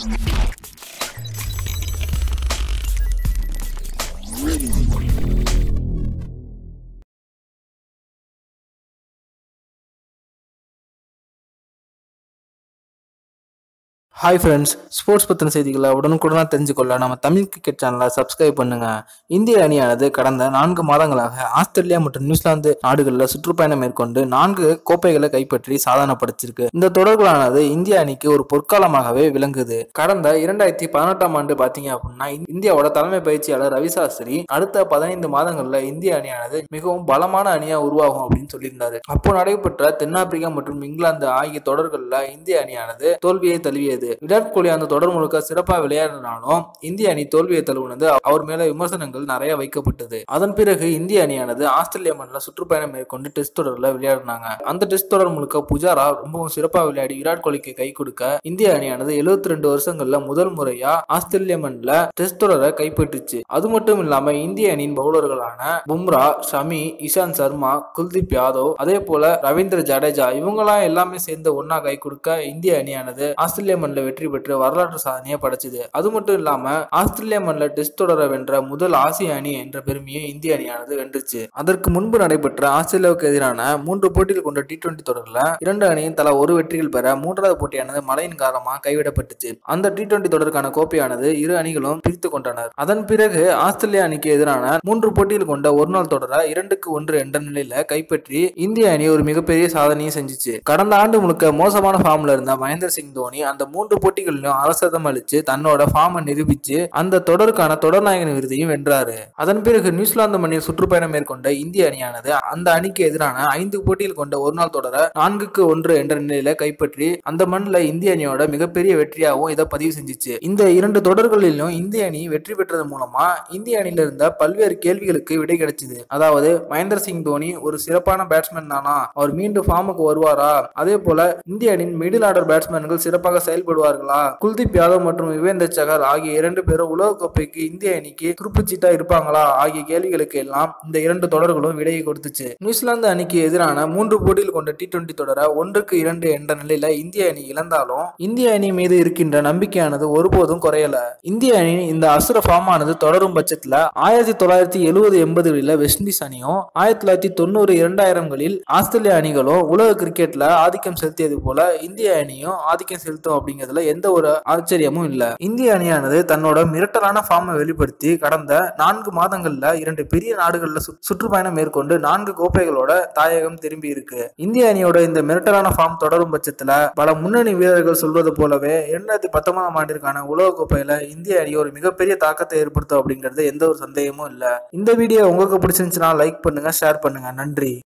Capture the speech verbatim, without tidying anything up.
Hi friends, sports பற்றின செய்திகளை உடனுக்குடனாக தெரிஞ்சுக்கொள்ள நம்ம தமிழ் கிரிக்கெட் சேனலை சப்ஸ்கிரைப் பண்ணுங்க. இந்திய அணியானது கடந்த நான்கு மாதங்களாக ஆஸ்திரேலியா மற்றும் நியூசிலாந்து நாடுகளில் சுற்றுப்பயணம் மேற்கொண்டு நான்கு கோப்பைகளை கைப்பற்றி சாதனை படைச்சிருக்கு. இந்த தொடர்களானது இந்திய அணிக்கு ஒரு பொற்காலமாகவே விளங்குது. கடந்த இரண்டாயிரத்தி பதினெட்டாம் ஆண்டு பாத்தீங்க அப்படின்னா இந்தியாவோட தலைமை பயிற்சியாளர் ரவி சாஸ்திரி அடுத்த பதினைந்து மாதங்கள்ல இந்திய அணியானது மிகவும் பலமான அணியா உருவாகும் அப்படின்னு சொல்லியிருந்தாரு. அப்போ நடைபெற்ற தென்னாப்பிரிக்கா மற்றும் இங்கிலாந்து ஆகிய தொடர்கள்ல இந்திய அணியானது தோல்வியை தழுவியது. விராட் கோலி அந்த தொடர் முழுக்க சிறப்பா விளையாடினாலும் இந்திய அணி தோல்வியை தழுவினது அவர் மேல விமர்சனங்கள் நிறைய வைக்கப்பட்டது. அதன் பிறகு இந்திய அணியானது ஆஸ்திரேலியா மண்ணில் சுற்றுப்பயணம் மேற்கொண்டு டெஸ்ட் தொடர்ல விளையாடினாங்க. அந்த டெஸ்ட் தொடர் முழுக்க புஜாரா ரொம்பவும் சிறப்பா விளையாடி விராட் கோலிக்கு கை கொடுக்க இந்திய அணியானது எழுபத்தி ரெண்டு வருஷங்கள்ல முதல் முறையா ஆஸ்திரேலியா மண்ணில் டெஸ்ட் தொடரை கைப்பற்றுச்சு. அது மட்டும் இல்லாம இந்திய அணியின் பவுலர்களான பும்ரா, ஷமி, இஷாந்த் சர்மா, குல்தீப் யாதவ், அதே போல ரவீந்திர ஜடேஜா இவங்கெல்லாம் எல்லாமே சேர்ந்து ஒன்னா கை கொடுக்க இந்திய அணியானது ஆஸ்திரேலியா மண்ணில் வெற்றி பெற்று வரலாற்று சாதனையை படைச்சது. அது மட்டும் இல்லாம ஆஸ்திரேலியா மண்ணில் டெஸ்ட் தொடரை வென்ற முதல் ஆசிய அணி என்ற பெருமையை இந்திய அணியானது வென்றுச்சு. அதற்கு முன்பு நடைபெற்ற ஆஸ்திரேலியாவுக்கு எதிரான மூன்று போட்டிகள் கொண்ட டி டுவெண்டி தொடர்ல இரண்டு அணியும் தலா ஒரு வெற்றிகள் பெற மூன்றாவது போட்டியானது மழையின் காரணமாக கைவிடப்பட்டுச்சு. அந்த டி டுவெண்டி தொடருக்கான கோப்பையானது இரு அணிகளும் பிரித்து கொண்டனர். அதன் பிறகு ஆஸ்திரேலியா அணிக்கு எதிரான மூன்று போட்டிகள் கொண்ட ஒரு நாள் தொடரை இரண்டுக்கு ஒன்று என்ற நிலையில கைப்பற்றி இந்திய அணி ஒரு மிகப்பெரிய சாதனையை செஞ்சுச்சு. கடந்த ஆண்டு முழுக்க மோசமான ஃபார்ம்ல இருந்த மகேந்திர சிங் தோனி அந்த மூன்று போட்டிகளிலும் அரசதம் அளிச்சு தன்னோட ஃபார்மை நிரூபிச்சு அந்த தொடருக்கான தொடர் நாயகன் விருதையும் வென்றாரு. அதன் பிறகு நியூசிலாந்து மண்ணில் சுற்றுப்பயணம் மேற்கொண்ட இந்திய அணியானது அந்த அணிக்கு எதிரான ஐந்து போட்டிகள் கொண்ட ஒரு நாள் தொடரை நான்குக்கு ஒன்று என்ற நிலையில கைப்பற்றி அந்த மண்ணில் இந்திய அணியோட மிகப்பெரிய வெற்றியாகவும் இதை பதிவு செஞ்சிச்சு. இந்த இரண்டு தொடர்களிலும் இந்திய அணி வெற்றி பெற்றது மூலமா இந்திய அணியில இருந்த பல்வேறு கேள்விகளுக்கு விடை கிடைச்சது. அதாவது மகேந்திர சிங் தோனி ஒரு சிறப்பான பேட்ஸ்மேன் தானா, அவர் மீண்டும் ஃபார்முக்கு வருவாரா, அதே போல இந்திய அணியின் மிடில் ஆர்டர் பேட்ஸ்மேன்கள் சிறப்பாக செயல்படுவார்களா, குல்தீப் யாதவ் மற்றும் யுவேந்திர சகர் ஆகிய இரண்டு பேரும் உலக கோப்பைக்கு இந்திய அணிக்கு துருப்புச்சீட்டா இருப்பாங்களா ஆகிய கேள்விகளுக்கு எல்லாம் இந்த இரண்டு தொடர்களும் விடையை கொடுத்துச்சு. நியூசிலாந்து அணிக்கு எதிரான மூன்று போட்டிகள் கொண்ட டி டுவெண்டி தொடரை ஒன்றுக்கு இரண்டு என்ற நிலையில இந்திய அணி இழந்தாலும் இந்திய அணி மீது இருக்கின்ற நம்பிக்கையானது ஒருபோதும் குறையல. இந்திய அணி இந்த அசுர ஃபார்ம் ஆனது தொடரும் பட்சத்துல ஆயிரத்தி தொள்ளாயிரத்தி எழுபது எண்பதுகளில் வெஸ்ட் இண்டீஸ் அணியும் ஆயிரத்தி தொள்ளாயிரத்தி தொண்ணூறு இரண்டாயிரங்களில் ஆஸ்திரேலியா அணிகளும் உலக கிரிக்கெட்ல ஆதிக்கம் செலுத்தியது போல இந்திய அணியும் ஆதிக்கம் செலுத்தும் அப்படிங்கிறதுல எந்த ஒரு ஆச்சரியமும் இல்ல. இந்திய அணியானது தன்னோட மிரட்டலான ஃபார்மை வெளிப்படுத்தி கடந்த நான்கு மாதங்கள்ல இரண்டு பெரிய நாடுகள்ல சுற்றுப்பயணம் மேற்கொண்டு நான்கு கோப்பைகளோட தாயகம் திரும்பி இருக்கு. இந்திய அணியோட இந்த மிரட்டலான ஃபார்ம் தொடரும் பட்சத்துல பல முன்னணி வீரர்கள் சொல்வது போலவே இரண்டாயிரத்தி பத்தொன்பதாம் ஆண்டிற்கான உலக கோப்பையில இந்திய அணி ஒரு மிகப்பெரிய தாக்கத்தை ஏற்படுத்தும் அப்படிங்கிறது எந்த ஒரு சந்தேகமும் இல்ல. இந்த வீடியோ உங்களுக்கு பிடிச்சிருந்துச்சுன்னா லைக் பண்ணுங்க, ஷேர் பண்ணுங்க. நன்றி.